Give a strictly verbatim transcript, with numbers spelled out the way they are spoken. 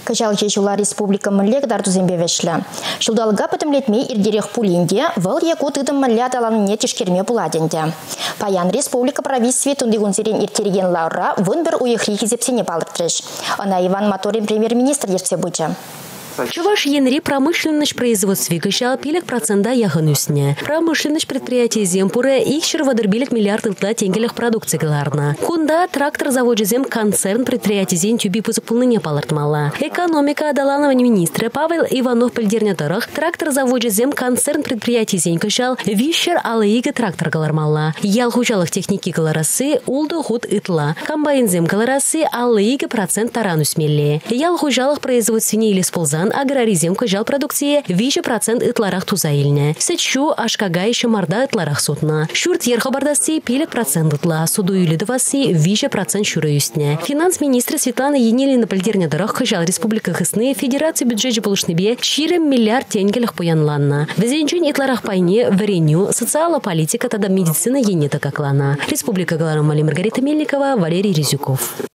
Качал Чечула республика млек дартузембе вешлі. Шылдалга пытымлетмей ирдерех пулинде, выл яку тыдым мля таланыне тишкерме буладенде. Паян республика правительстве тундигунсерен иртереген лаура вынбір уехри хизепсене палыртрыш. Она Иван Моторин премьер-министр ерсе быча. Чуваш енри промышленность производстве качал пилек процента яхын үсіне. Промышленность предприятия земпуре икшер вадырбилек миллиард ылтла тенгелек продукция галарна. Кунда трактор заводе зем концерн предприятия зем тюби пузыпулныне палыртмала. Экономика адаланова министра Павел Иванов пельдернятарах трактор заводе зем концерн предприятия зем качал вишер алыйга трактор галармала. Ял хучалых техники галарасы улды худ ытла. Комбайн зем галарасы алыйга процент таран үсмелле. Ял хучалых производственне или сползан аграризм кожал продукции вище процент итларах тузаильне. Сечу ашкага еще марда итларах сутна. Шурт ерхабардасы пилек процент итла. Суду юлидовасы вище процент шураюстне. Финанс-министр Светлана Енилина пальдернядорах кожал республика Хысны Федерации бюджете полушнебе ширем миллиард тенгелях поянланна. Везенчень итларах пайне варенью социала политика тада медицина енета каклана. Республика Галарам Маргарита Мельникова, Валерий Резюков.